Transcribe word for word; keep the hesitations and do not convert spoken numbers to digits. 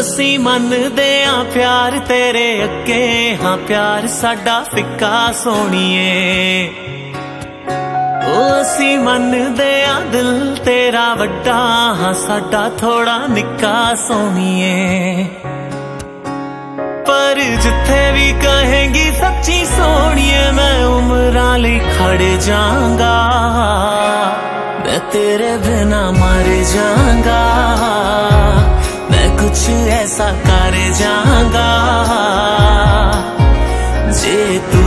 असी मनदे आ प्यार तेरे अगे, हाँ प्यार साडा फिक्का सोनिए। ओ असी मनदे आ दिल तेरा वड्डा, हाँ साडा थोड़ा निक्का सोनिए। पर जिथे भी कहेंगी सच्ची सोनिए, मैं उम्रां लई खड़ जाऊंगा। मैं तेरे बिना मर जाऊंगा, मैं कुछ ऐसा कर जाऊंगा जे तू